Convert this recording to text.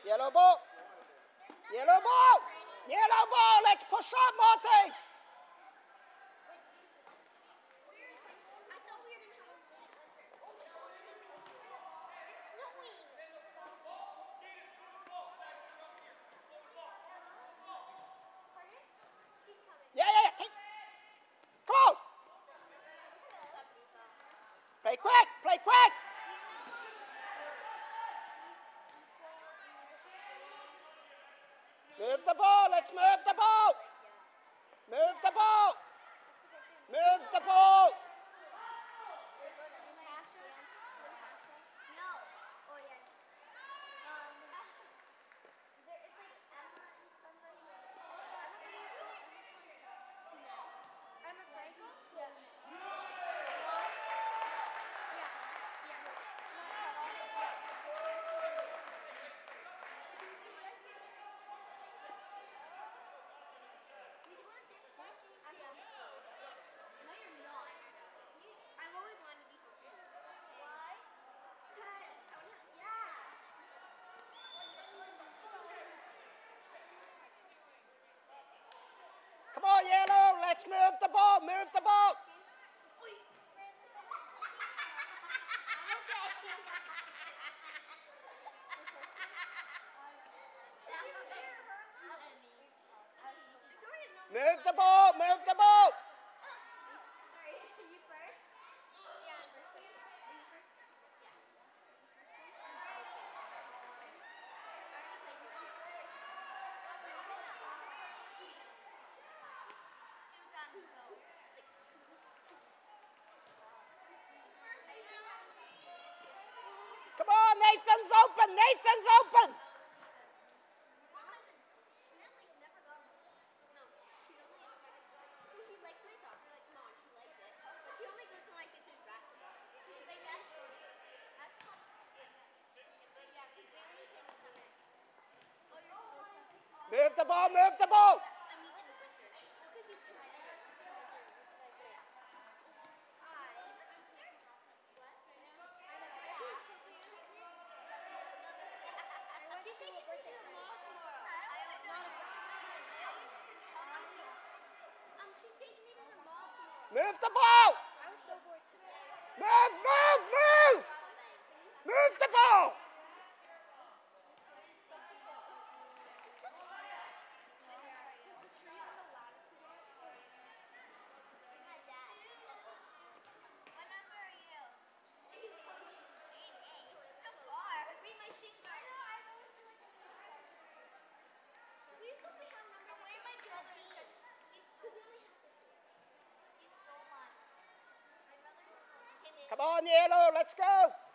Yellow ball. Yellow ball. Yellow ball. Let's push up, Marty. Yeah. Come on. Play quick. Play quick. Move the ball. Let's move the ball. Move the ball. Move the ball. Come on, Yellow. Let's move the ball. Move the ball. Move the ball. Move the ball. Come on, Nathan's open. Nathan's open. Move the ball. Move the ball. Move the ball. I was so bored today. Move. Move the ball. Come on, Yellow, let's go.